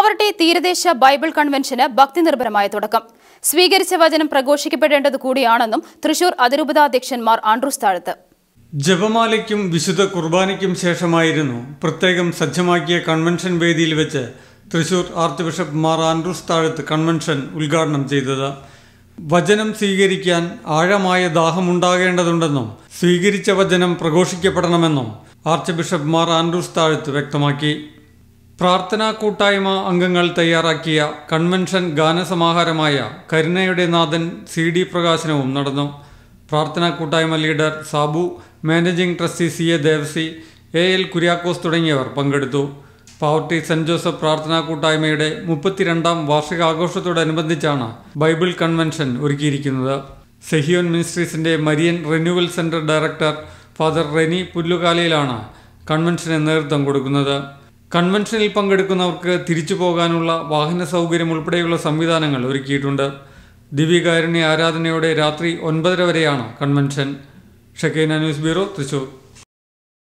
പാവർട്ടി തീരദേശ ബൈബിൾ കൺവെൻഷന് ഭക്തിനിർഭരമായ തുടക്കം. സ്വീകരിച്ച വചനം പ്രഘോഷിക്കപ്പെടേണ്ടത് കൂടിയാണെന്നും തൃശൂർ അതിരൂപതാധ്യക്ഷൻ മാർ ആൻഡ്രൂസ് താഴത്ത്. ജപമാലയ്ക്കും വിശുദ്ധ കുർബാനയ്ക്കും ശേഷമായിരുന്നു പ്രത്യേകം സജ്ജമാക്കിയ കൺവെൻഷൻ വേദിയിൽ വെച്ച് Thrissur archbishop Mar Andrews Thazhath convention ഉദ്ഘാടനം ചെയ്തത്. വചനം സ്വീകരിക്കാൻ ആഴമായ ദാഹമുണ്ടാകേണ്ടതുണ്ടെന്നും സ്വീകരിച്ച വചനം പ്രഘോഷിക്കപ്പെടണമെന്നും archbishop Mar Andrews Thazhath വ്യക്തമാക്കി. പ്രാർത്ഥനാ കൂട്ടായ്മ അംഗങ്ങൾ തയ്യാറാക്കിയ കൺവെൻഷൻ ഗാനസമാഹാരമായ കരുണയുടെ നാഥൻ CD പ്രകാശനവും നടന്നു. പ്രാർത്ഥനാ കൂട്ടായ്മ leader Sabu, managing trustee CA Devasi, AL Kuriakose തുടങ്ങിയവർ പങ്കെടുത്തു. പാവർട്ടി സെന്റ് ജോസഫ് പ്രാർത്ഥനാ കൂട്ടായ്മയുടെ 32ാം വാർഷികാഘോഷത്തോടനുബന്ധിച്ചാണ് ബൈബിൾ കൺവെൻഷൻ ഒരുക്കിയിരിക്കുന്നത്. സെഹിയോൻ മിനിസ്ട്രീസിന്റെ Marian renewal centre director father Reni പുല്ലുകാലയിലാണ് കൺവെൻഷന് നേതൃത്വം കൊടുക്കുന്നത്. കൺവെൻഷനിൽ പങ്കെടുക്കുന്നവർക്ക് തിരിച്ചു പോകാനുള്ള വാഹന സൗകര്യം ഉൾപ്പെടെയുള്ള സംവിധാനങ്ങൾ ഒരുക്കിയിട്ടുണ്ട്. ദിവ്യകാരുണ്യ ആരാധനയോടെ രാത്രി 9:30 വരെയാണ് convention. Shekinah news bureau, Thrissur.